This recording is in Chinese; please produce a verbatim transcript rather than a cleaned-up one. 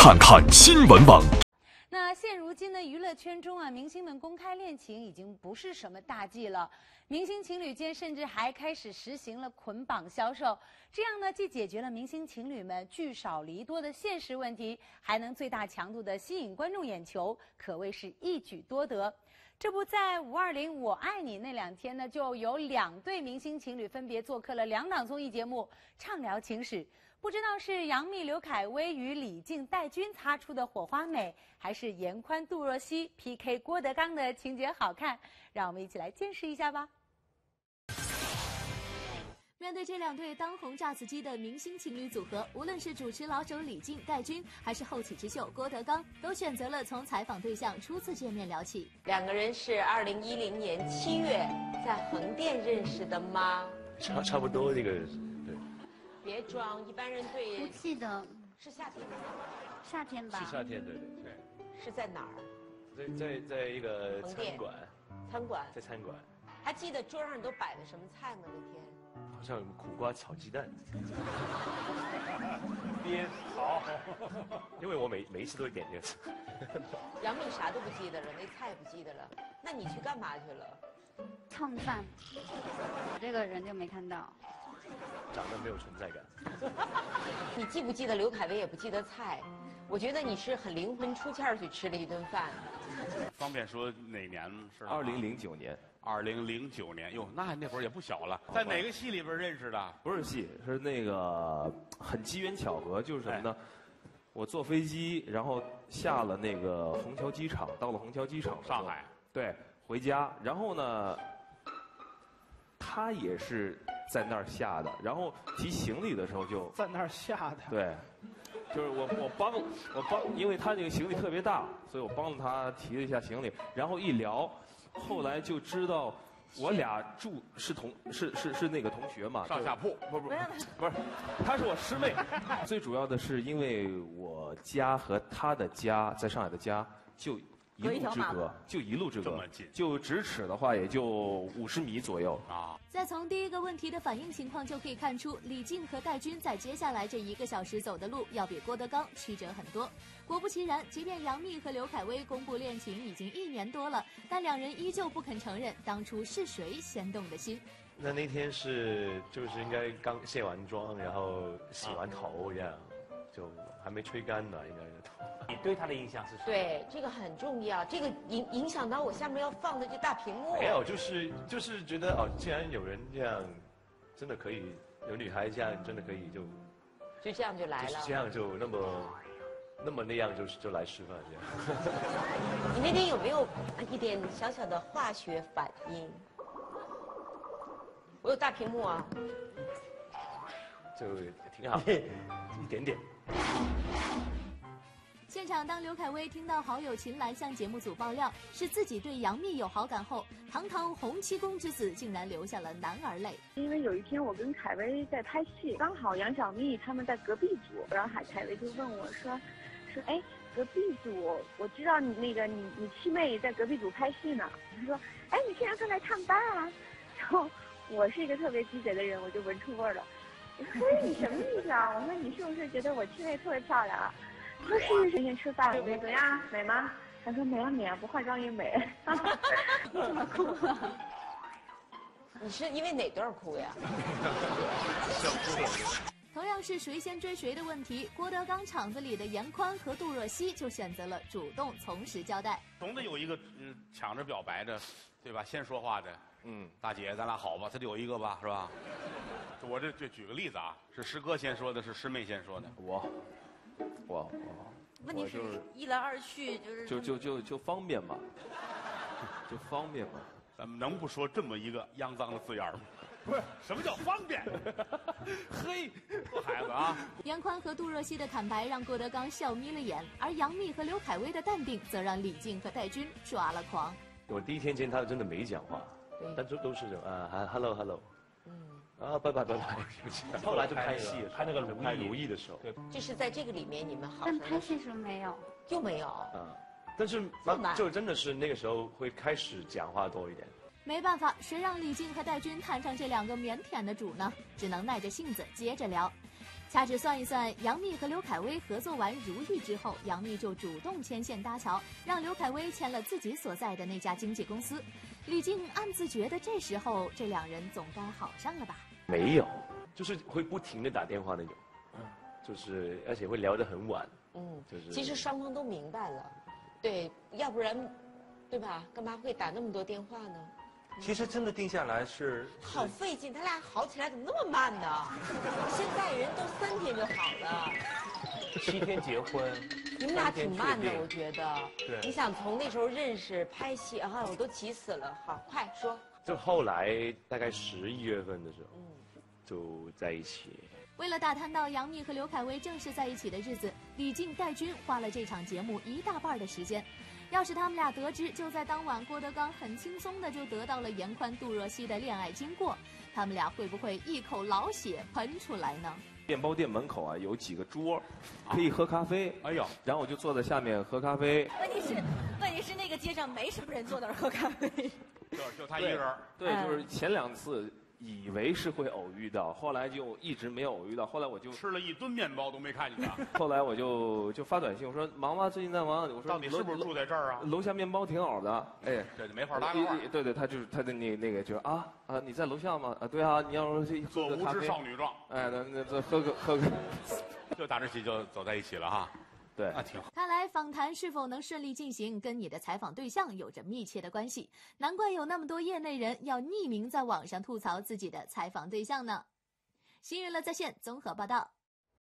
看看新闻网。 那现如今呢，娱乐圈中啊，明星们公开恋情已经不是什么大忌了。明星情侣间甚至还开始实行了捆绑销售，这样呢，既解决了明星情侣们聚少离多的现实问题，还能最大强度地吸引观众眼球，可谓是一举多得。这不，在五二零我爱你那两天呢，就有两对明星情侣分别做客了两档综艺节目，畅聊情史。不知道是杨幂、刘恺威与李静、戴军擦出的火花美，还是严宽、杜若溪 P K 郭德纲的情节好看？让我们一起来见识一下吧。 面对这两对当红炸子鸡的明星情侣组合，无论是主持老手李静、戴军，还是后起之秀郭德纲，都选择了从采访对象初次见面聊起。 两个人是二零一零年七月在横店认识的吗？ 差差不多这个。 别装，一般人对不记得是夏天吗？ 夏天吧？ 是夏天，对对对。 是在哪儿？ 在在在一个餐馆。 餐馆。 在餐馆。 还记得桌上都摆的什么菜吗？那天？ 好像苦瓜炒鸡蛋。 编好。 因为我每每一次都会点这个菜。 杨幂啥都不记得了，那菜也不记得了，那你去干嘛去了？ 蹭饭。我这个人就没看到。 长得没有存在感。 你既不记得刘恺威，也不记得菜，我觉得你是很灵魂出窍去吃了一顿饭。 方便说哪年是？ 二零零九年。 二零零九年，哟，那那会儿也不小了。在哪个戏里边认识的？ 不是戏，是那个很机缘巧合，就是什么呢？哎、我坐飞机，然后下了那个虹桥机场，到了虹桥机场， 上海。 对，回家，然后呢，他也是在那儿下的，然后提行李的时候就在那儿下的。 对，就是我我帮我帮，因为他这个行李特别大，所以我帮着他提了一下行李，然后一聊，后来就知道我俩住是同是是是那个同学嘛， 上下铺。 不不不是，她是我师妹。最主要的是因为我家和她的家在上海的家就一路之隔，就一路之隔，就咫尺的话也就五十米左右啊。 再从第一个问题的反应情况就可以看出，李静和戴军在接下来这一个小时走的路要比郭德纲曲折很多。果不其然，即便杨幂和刘恺威公布恋情已经一年多了，但两人依旧不肯承认当初是谁先动的心。 那那天是就是应该刚卸完妆，然后洗完头这样，就还没吹干呢，应该是。 你对他的印象是什么？ 对，这个很重要，这个影影响到我下面要放的这大屏幕。 没有，就是就是觉得哦，既然有人这样，真的可以，有女孩这样真的可以就， 就这样就来了。 这样就那么那么那样就就来吃饭这样。 你那天有没有一点小小的化学反应？我有大屏幕啊。 就挺好，一点点。 现场，当刘恺威听到好友秦岚向节目组爆料是自己对杨幂有好感后，堂堂洪七公之子竟然流下了男儿泪。 因为有一天我跟恺威在拍戏，刚好杨小蜜他们在隔壁组，然后海恺威就问我说，说哎，隔壁组，我知道你那个你你七妹在隔壁组拍戏呢。他说，哎，你现在正来唱班啊？然后我是一个特别鸡贼的人，我就闻出味儿了。我说你什么意思啊？我说你是不是觉得我七妹特别漂亮啊？他说是是是，吃饭我说怎样美吗？他说美啊美啊，不化妆也美。你怎么哭了？ 你是因为哪段哭呀？ 同样是谁先追谁的问题，郭德纲场子里的严宽和杜若溪就选择了主动从实交代。 总得有一个嗯抢着表白的，对吧？先说话的，嗯，大姐咱俩好吧，他得有一个吧，是吧？我这这举个例子啊，是师哥先说的，是师妹先说的， 我。我我， 问题是一来二去就是就就就就方便嘛，就方便嘛。 咱们能不说这么一个肮脏的字眼吗？不是，什么叫方便？嘿，这孩子啊！ 严宽和杜若溪的坦白让郭德纲笑眯了眼，而杨幂和刘恺威的淡定则让李静和戴军抓了狂。 我第一天见他真的没讲话，但都都是这种啊 ，hello hello。啊，拜拜拜拜！后来就拍戏，拍那个《拍如意》的时候， 就是在这个里面，你们好。 但拍戏时候没有， 又没有。 啊，但是就真的是那个时候会开始讲话多一点。 没办法，谁让李静和戴军摊上这两个腼腆的主呢？只能耐着性子接着聊。 掐指算一算，杨幂和刘恺威合作完《如懿》之后，杨幂就主动牵线搭桥，让刘恺威签了自己所在的那家经纪公司。李静暗自觉得这时候这两人总该好上了吧？ 没有，就是会不停的打电话那种，就是而且会聊得很晚。 嗯， 就是其实双方都明白了，对，要不然，对吧？干嘛会打那么多电话呢？ 其实真的定下来是好费劲，他俩好起来怎么那么慢呢？现在人都三天就好了， 七天结婚， 你们俩挺慢的，我觉得。 对， 你想从那时候认识、拍戏啊，我都急死了。好，快说。 就后来大概十一月份的时候，嗯，就在一起。 为了打探到杨幂和刘恺威正式在一起的日子，李静带军花了这场节目一大半的时间。要是他们俩得知，就在当晚郭德纲很轻松的就得到了严宽杜若溪的恋爱经过，他们俩会不会一口老血喷出来呢？ 面包店门口啊有几个桌，可以喝咖啡。 哎呦， 然后我就坐在下面喝咖啡。 问题是，问题是那个街上没什么人坐那儿喝咖啡， 就就他一个人。 对，就是前两次以为是会偶遇到，后来就一直没有偶遇到。后来我就吃了一吨面包都没看见他。 后来我就就发短信，我说忙吗？最近在忙。我说到底是不是住在这儿啊？ 楼下面包挺好的。哎， 这就没法搭个话。 对对，他就是他的那那个就是啊啊，你在楼下吗？啊，对啊，你要是做无知少女状。 哎，那那这喝个喝个， 就打这起就走在一起了哈。 对， 那挺好。 看来访谈是否能顺利进行，跟你的采访对象有着密切的关系。难怪有那么多业内人要匿名在网上吐槽自己的采访对象呢。新娱乐在线综合报道。